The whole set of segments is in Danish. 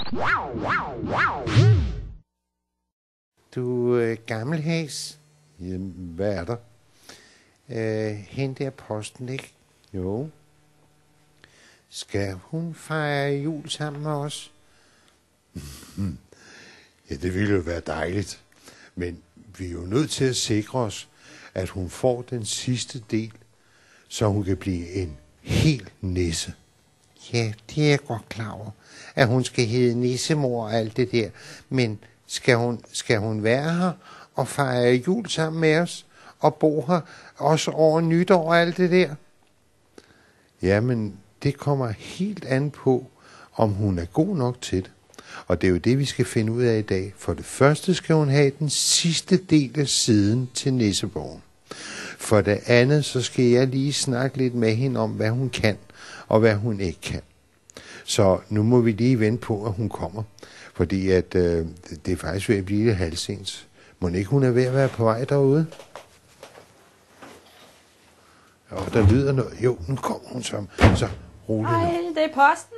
Du gammelhæs. Jamen, hvad er der? Hende der posten, ikke? Jo. Skal hun fejre jul sammen med os? Ja, det ville jo være dejligt. Men vi er jo nødt til at sikre os, at hun får den sidste del, så hun kan blive en hel nisse. Ja, det er jeg godt klar over, at hun skal hedde nissemor og alt det der. Men skal hun være her og fejre jul sammen med os og bo her også over nytår og alt det der? Jamen, det kommer helt an på, om hun er god nok til det. Og det er jo det, vi skal finde ud af i dag. For det første skal hun have den sidste del af siden til Nisseborgen. For det andet, så skal jeg lige snakke lidt med hende om, hvad hun kan og hvad hun ikke kan. Så nu må vi lige vente på, at hun kommer. Fordi at, det er faktisk ved at blive lidt halvsens. Må ikke hun er ved at være på vej derude? Jo, der lyder noget. Jo, nu kommer hun så roligt. Hej, det er posten.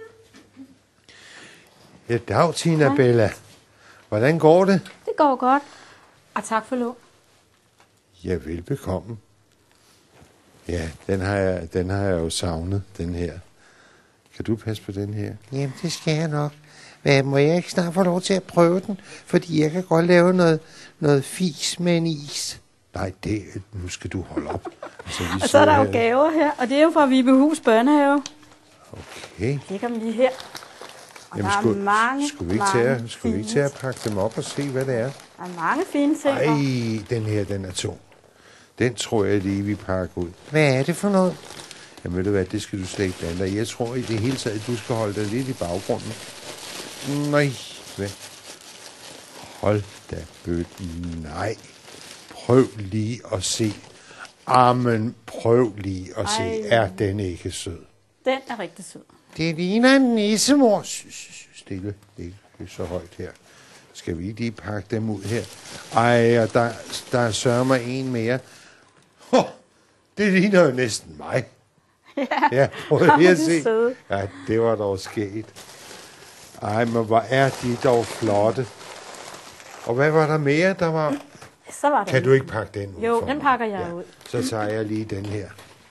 Ja, dag, Tina Bella. Hvordan går det? Det går godt. Og tak for lov. Ja, velbekomme. Ja, den har jeg jo savnet, den her. Kan du passe på den her? Jamen, det skal jeg nok. Men må jeg ikke snart få lov til at prøve den? Fordi jeg kan godt lave noget fis med en is. Nej, nu skal du holde op. Og så er der jo gaver her, og det er jo fra Vibehus Børnehave. Okay. Ligger dem lige her. Og jamen, der er mange, skulle vi ikke til at pakke dem op og se, hvad det er? Der er mange fine ting. Ej, den her, den er tung. Den tror jeg lige, vi pakker ud. Hvad er det for noget? Jamen, ved du hvad, det skal du slet ikke blande dig. Jeg tror i det hele taget, du skal holde dig lidt i baggrunden. Nej, hvad? Hold da bøtten. Nej. Prøv lige at se. Amen, prøv lige at se. Er den ikke sød? Den er rigtig sød. Det ligner en nissemor. Stille. Ikke så højt her. Skal vi lige pakke dem ud her? Ej, og der sørger mig en mere. Det ligner jo næsten mig. Ja, prøv lige at se. Ja, det var dog sket. Ej, men hvor er de dog flotte. Og hvad var der mere, der var? Så var kan du ikke pakke den ud? Jo, den pakker jeg ud. Så tager jeg lige den her.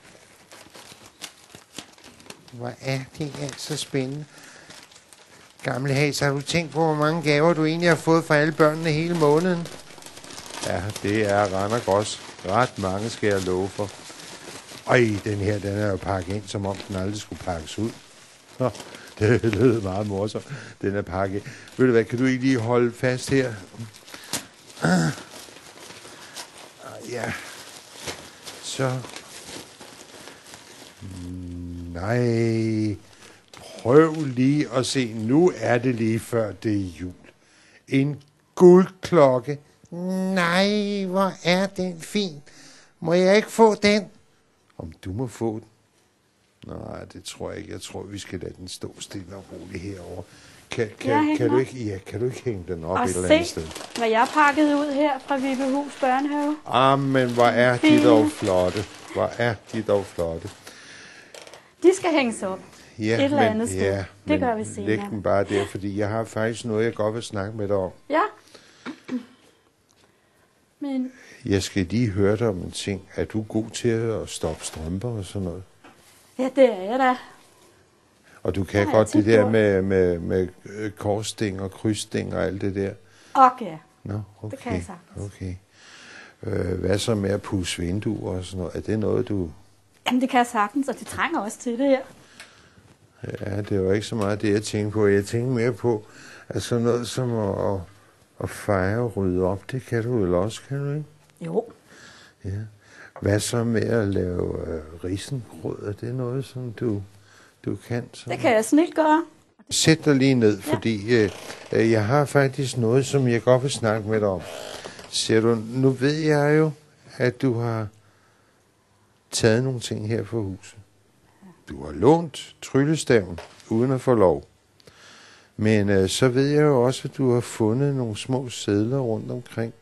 Hvor er det altså spændende. Gamle Has, har du tænkt på, hvor mange gaver du egentlig har fået fra alle børnene hele måneden? Ja, det er Randergrås. Ret mange skal jeg love for. Øj, den her, den er jo pakket ind, som om den aldrig skulle pakkes ud. Det lød meget morsomt. Den er pakket. Ved du hvad, kan du ikke lige holde fast her? Ja. Så. Nej. Prøv lige at se. Nu er det lige før det er jul. En guldklokke. Nej, hvor er den fin. Må jeg ikke få den? Om du må få den? Nej, det tror jeg ikke. Jeg tror, vi skal lade den stå stille og roligt herovre. Kan du ikke hænge den op et eller andet sted? Hvad jeg pakket ud her fra Vibehus Børnehave. Men hvor er de dog flotte. Hvor er de dog flotte. De skal hænges op. Ja, et eller andet sted. Ja, det gør vi senere. Læg den bare der, fordi jeg har faktisk noget, jeg godt vil snakke med dig om. Ja. Men jeg skal lige høre dig om en ting. Er du god til at stoppe strømper og sådan noget? Ja, det er jeg da. Og du kan godt det der med korssting og krydssting og alt det der? Okay. Nå, okay. Det kan jeg sagtens. Okay. Hvad så med at pudse vinduer og sådan noget? Er det noget, du... Jamen, det kan jeg sagtens, og det trænger også til det her. Ja, det var ikke så meget det, jeg tænkte på. Jeg tænkte mere på, at sådan noget som at fejre og rydde op, det kan du vel også, kan du ikke? Jo. Ja. Hvad så med at lave risengrød? Er det noget, som du kan? Så? Det kan jeg snit gøre. Sæt dig lige ned, fordi jeg har faktisk noget, som jeg godt vil snakke med dig om. Ser du, nu ved jeg jo, at du har taget nogle ting her for huset. Du har lånt tryllestaven uden at få lov. Men så ved jeg jo også, at du har fundet nogle små sedler rundt omkring.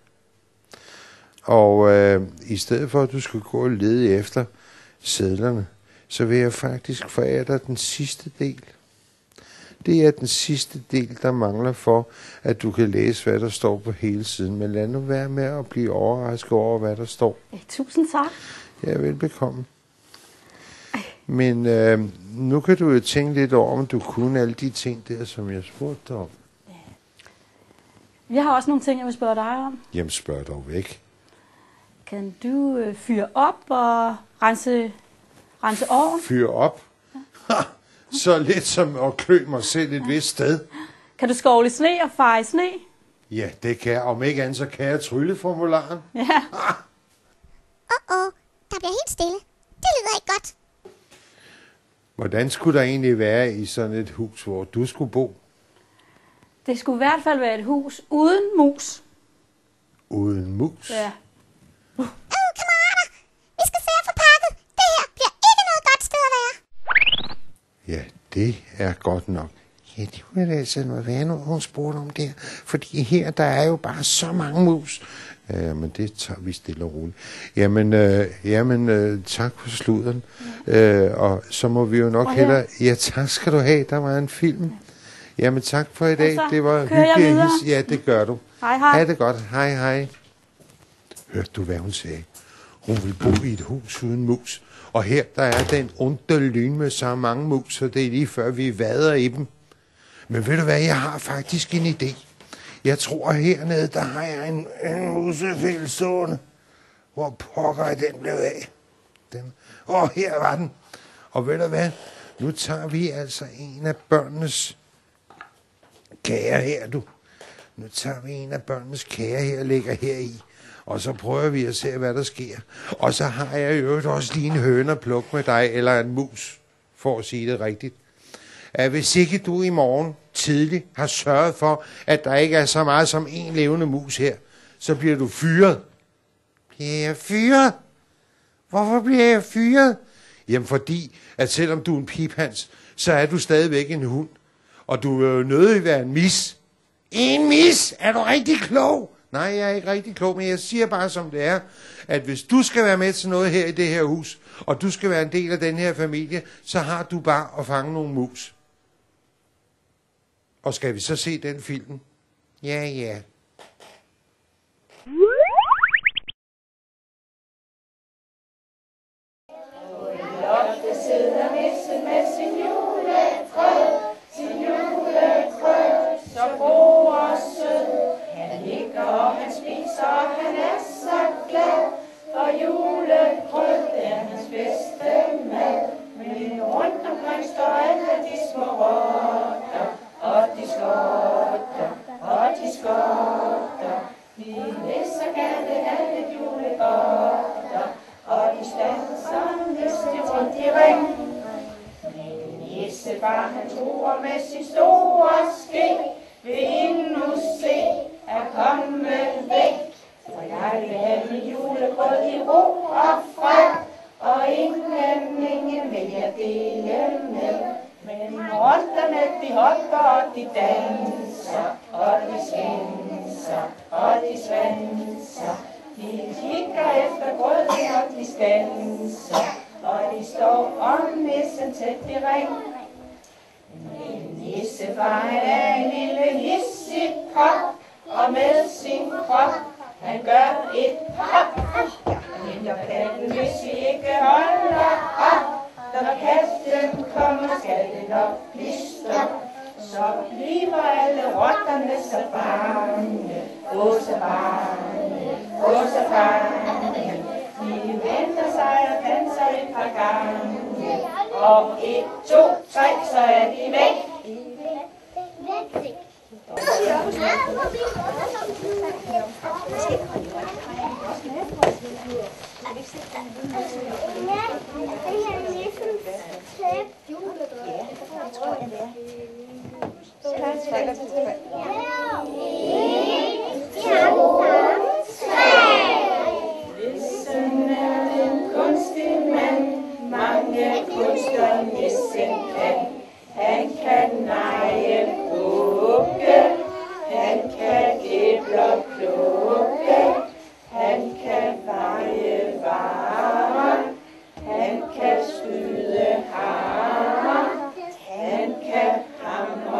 Og i stedet for, at du skal gå og lede efter sedlerne, så vil jeg faktisk forære dig den sidste del. Det er den sidste del, der mangler for, at du kan læse, hvad der står på hele siden. Men lad nu være med at blive overrasket over, hvad der står. Ja, tusind tak. Ja, velbekomme. Men nu kan du jo tænke lidt over, om du kunne alle de ting der, som jeg spurgte dig om. Jeg har også nogle ting, jeg vil spørge dig om. Jamen, spørg dog væk. Kan du fyre op og rense ovnen? Fyr op? Ja. Så let som at klø mig selv et vist sted. Kan du skovle sne og feje sne? Ja, det kan jeg. Om ikke andet, så kan jeg trylleformularen. Ja. Der bliver helt stille. Det lyder ikke godt. Hvordan skulle der egentlig være i sådan et hus, hvor du skulle bo? Det skulle i hvert fald være et hus uden mus. Uden mus? Ja. Kammerater, vi skal se at få pakket. Det her bliver ikke noget godt sted at være. Ja, det er godt nok. Ja, det kunne da altså noget være noget, hun spurgte om der. Fordi her, der er jo bare så mange mus. Men det tager vi stille og roligt. Jamen, tak for sluderen. Og så må vi jo nok hellere... Ja, tak skal du have. Der var en film. Jamen, tak for i dag. Det var hyggeligt. Ja, det gør du. Hej, hej. Ha' det godt. Hej, hej. Hørte du, hvad hun sagde? Hun vil bo i et hus uden mus. Og her, der er den onde lyn med så mange mus, så det er lige før, vi vader i dem. Men ved du hvad, jeg har faktisk en idé. Jeg tror, hernede, der har jeg en musefælde stående. Hvor pokker er den blevet af? Her var den. Og ved du hvad, nu tager vi altså en af børnenes kager her, du. Nu tager vi en af børnenes kager her og lægger her i. Og så prøver vi at se, hvad der sker. Og så har jeg i øvrigt også lige en høne at plukke med dig, eller en mus, for at sige det rigtigt. At hvis ikke du i morgen tidligt har sørget for, at der ikke er så meget som en levende mus her, så bliver du fyret. Bliver jeg fyret? Hvorfor bliver jeg fyret? Jamen fordi, at selvom du er en piphans, så er du stadigvæk en hund. Og du vil jo nødig være en mis. En mis? Er du rigtig klog? Nej, jeg er ikke rigtig klog, men jeg siger bare som det er, at hvis du skal være med til noget her i det her hus, og du skal være en del af den her familie, så har du bare at fange nogle mus. Og skal vi så se den film? Ja, ja. Far, han tror med sin store ske, vil endnu se at komme væk. For jeg vil have mit julegrød i ro og fred, og ingen vil jeg dele med. Men rotterne, de hopper og de danser, og de skænser, og de svanser. De kigger efter grøden, og de stanser, og de står om nissen tæt i ring. Nissefar, han er en lille hissig kop, og med sin krop, han gør et hop. Han henter katten, hvis vi ikke holder op. Når katten kommer, skal det nok blive stop. Så bliver alle rotterne så bange, så bange, så bange. De venter sig og danser et par gange. Og 1, 2, 3, så er de væk. Nissen er en kunstig mand, mange kunster nissen kan. Han kan neje bukke, han kan æbler plukke, han kan veje varer, han kan skyde harer, han kan hamre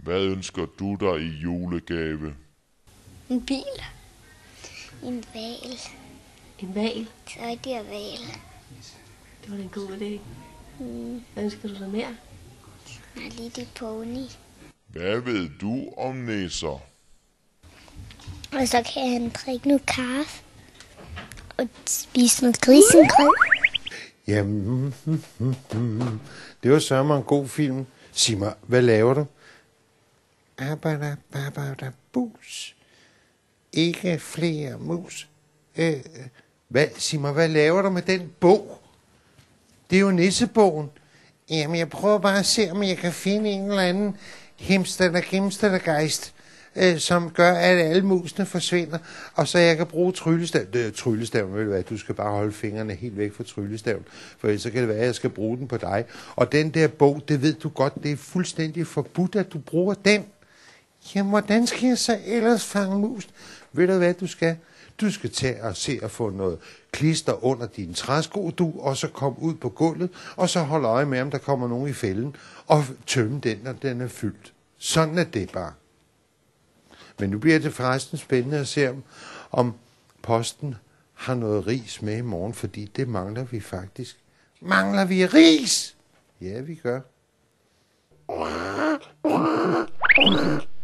Hvad ønsker du dig i julegave? En bil. En val. En val? Tøjdyr val. Det var da en god idé. Hvad ønsker du dig mere? Og lige de pony. Hvad ved du om nisser? Og så kan han drikke noget kaffe. Og spise noget grisegrød. Jamen, det var sørme en god film. Sig mig, hvad laver du? Bus. Ikke flere mus. Sig mig, hvad laver du med den bog? Det er jo nissebogen. Jamen, jeg prøver bare at se, om jeg kan finde en eller anden himstedergeist, som gør, at alle musene forsvinder, og så jeg kan bruge tryllestaven. Tryllestaven, ved du hvad, du skal bare holde fingrene helt væk fra tryllestaven, for ellers så kan det være, at jeg skal bruge den på dig. Og den der bog, det ved du godt, det er fuldstændig forbudt, at du bruger den. Jamen, hvordan skal jeg så ellers fange mus? Ved du hvad, du skal? Du skal tage og se at få noget klister under dine træsko, og så komme ud på gulvet, og så holde øje med, om der kommer nogen i fælden, og tømme den, når den er fyldt. Sådan er det bare. Men nu bliver det forresten spændende at se, om posten har noget ris med i morgen, fordi det mangler vi faktisk. Mangler vi ris? Ja, vi gør.